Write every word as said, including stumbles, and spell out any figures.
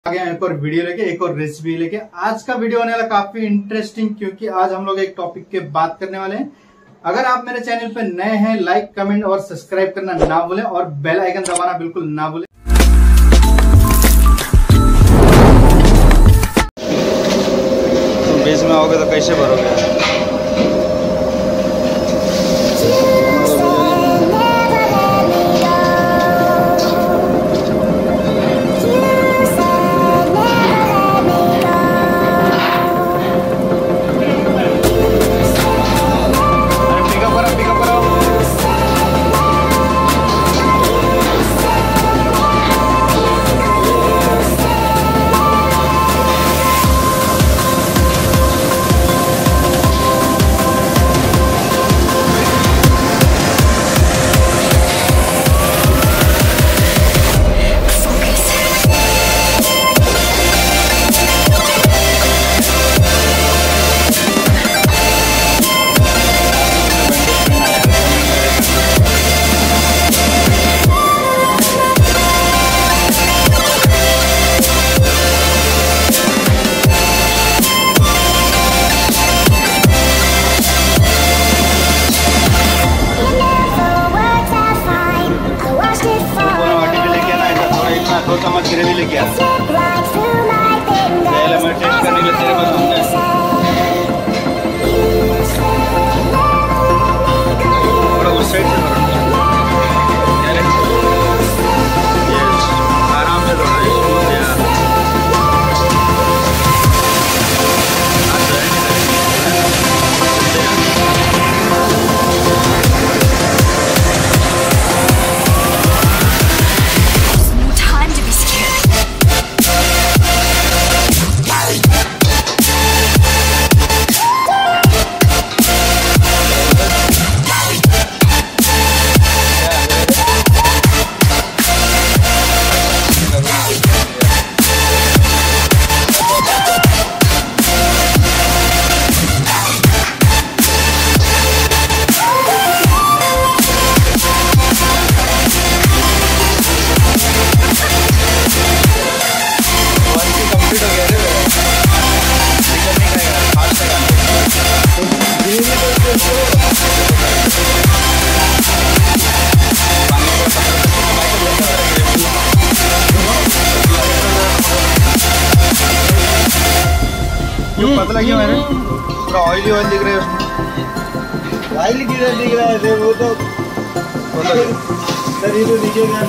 आ गया एक और वीडियो लेके, एक और रेसिपी लेके। आज का वीडियो होने वाला काफी इंटरेस्टिंग, क्योंकि आज हम लोग एक टॉपिक के बात करने वाले हैं। अगर आप मेरे चैनल पे नए हैं, लाइक कमेंट और सब्सक्राइब करना ना भूलें और बेल आइकन दबाना बिल्कुल ना भूलें। तुम बीच में आओगे तो कैसे भरोगे? दो चम्मच ग्रेवी लेके आ, पहले मैं टेस्ट करने के लिए तेरे को दूंगा। थोड़ा उस साइड से आराम से थोड़ा पतला क्यों है? पूरा ऑयली ऑयल दिख रहा है उसमें। ऑयली किधर दिख रहा है? वो तो तभी तो दिखेगा।